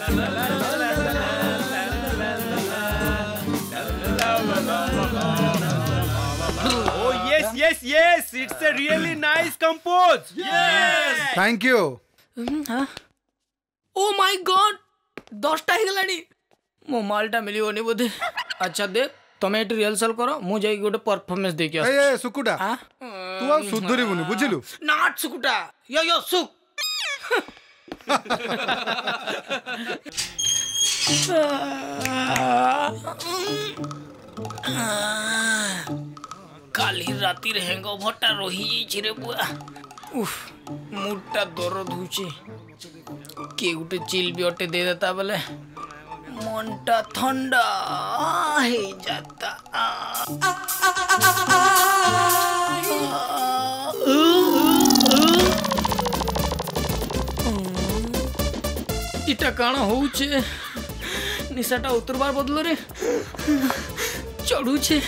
Oh yes, it's a really nice compose. Yes. Thank you. Oh my God, 10टा ही गलानी मो मालटा मिलियोनी बोधे। अच्छा दे तमे eight rehearsal करो मु जाई गोटे परफॉर्मेंस देके आस। ए सुकुटा तू आ सुधरिबुनी बुझिलु नॉट सुकुटा यो सुक काली राती रे हैंगओवरटा रही जाई रे बुआ। उफ मुडटा दर्द होची के गोटे चिल भी अटे दे देता बोले मनटा ठंडा हे जाता। इटा काना होउचे निशाटा उतरबार बदलो रे चढ़ुचे।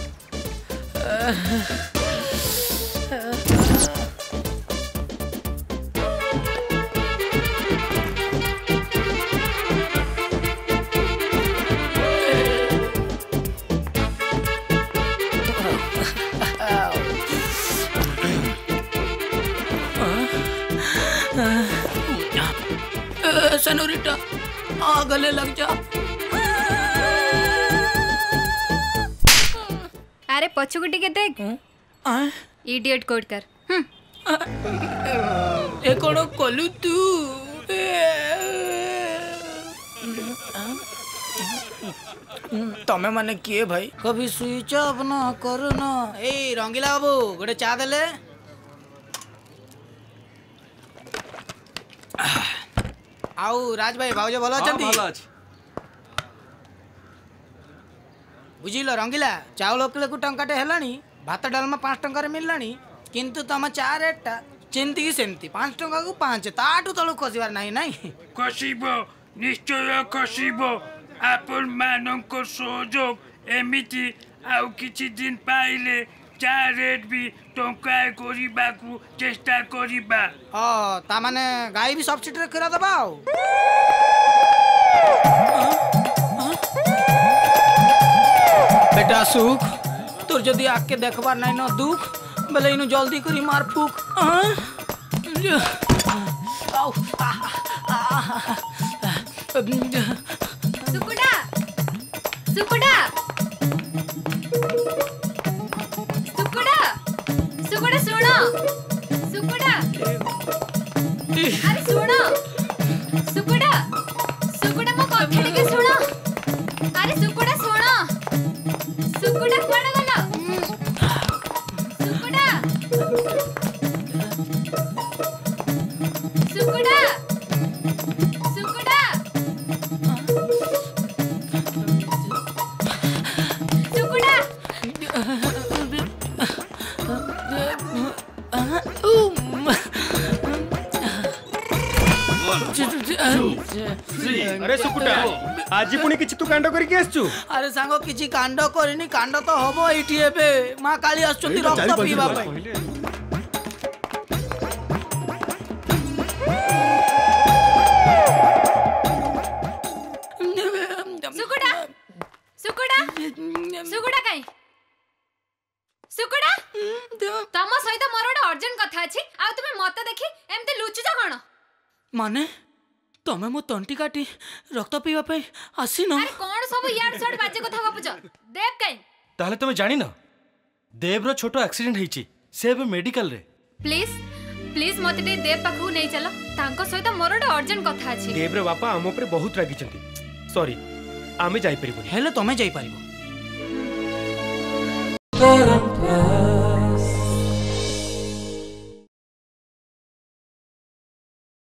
सेनोरिटा आ गले लग जा। अरे पछुको टिके देख इडियट कोड कर। ए कोन कलु तू तमे माने किए भाई कभी स्विच ऑफ ना करो ना। ए रंगीला बाबू गोटे चा देले। आउ राज भाई भाउज भलो अछंती? भलो अछि। बुझिल रंगीला चाउल किलो को टंकाटे हेलानी भात डालमा 5 टंका रे मिललानी किंतु तम चा रेटटा चिंती की सेंती 5 टंका को 5 ताटू तळु खसिबार नाही नाही। खसिबो निश्चय खसिबो आपण मानक सहयोग एमिति आउ किछि दिन पाइले चा रेट भी टंका करिबाकू चेष्टा करिबा। ता माने गाई भी सब्सिडी रे करा दबा। बेटा सुख तोर जदि आके देखबार नहीं न दुख बेले इनु जल्दी करी मार फूक। सुकुडा सुकुडा सुकुडा सुकुडा सुनो सुकुडा अरे सुनो सुकुडा सुकुडा मो कथा टिके सुनो। अरे सुकुडा सुनो सुकुडा कोण गला सुकुडा सुकुडा सुकुडा सुकुडा अरे सुकुटा आज पुणी किछि तू कांड करिके आछू? अरे सांगो किछि कांड करिनी कांड तो हबो एठी एबे मां काली आछुंती रक्त पीबा पई। सुकुडा सुकुडा सुकुडा काई सुकुडा तम सहित मोर गोटे अर्जेंट कथा अछि आ तुमे मत देखि एमते लुचुजा कोन माने तमे मो तंटी काटी रक्त पीवा पे आसी न। अरे कोन सब यार सड बाजे कथा गपुज देव काई ताहले तुमे जानि न देव रो छोटो एक्सीडेंट हेछि से बे मेडिकल रे। प्लीज प्लीज मते देव पाखु नै चलो तांको सहित मोर गोटे अर्जेंट कथा अछि। देव रे बापा हम ऊपर बहुत रागी छथि सॉरी आमे जाई परिबो। हेले तमे जाई परिबो।